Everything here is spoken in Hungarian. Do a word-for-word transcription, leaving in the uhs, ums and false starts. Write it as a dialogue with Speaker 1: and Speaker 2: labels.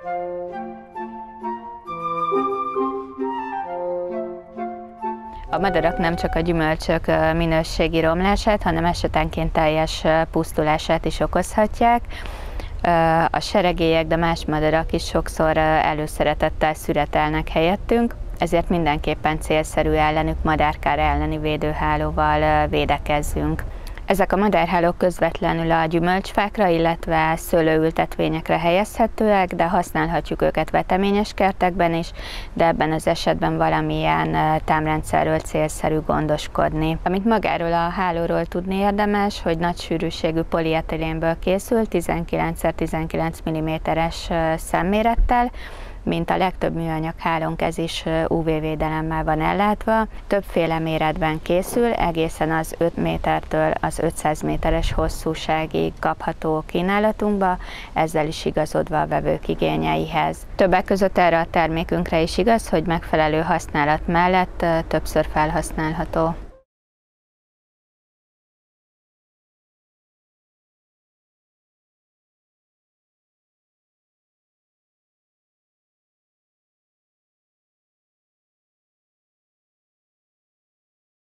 Speaker 1: A madarak nem csak a gyümölcsök minőségi romlását, hanem esetenként teljes pusztulását is okozhatják. A seregélyek, de más madarak is sokszor előszeretettel szüretelnek helyettünk, ezért mindenképpen célszerű ellenük madárkár elleni védőhálóval védekezzünk. Ezek a madárhálók közvetlenül a gyümölcsfákra, illetve szőlőültetvényekre helyezhetőek, de használhatjuk őket veteményes kertekben is, de ebben az esetben valamilyen támrendszerről célszerű gondoskodni. Amit magáról a hálóról tudni érdemes, hogy nagy sűrűségű polietilénből készül, tizenkilenc szer tizenkilenc milliméteres szemmérettel, mint a legtöbb műanyag hálónk, ez is ú vé védelemmel van ellátva. Többféle méretben készül, egészen az öt métertől az ötszáz méteres hosszúságig kapható kínálatunkba, ezzel is igazodva a vevők igényeihez. Többek között erre a termékünkre is igaz, hogy megfelelő használat mellett többször felhasználható.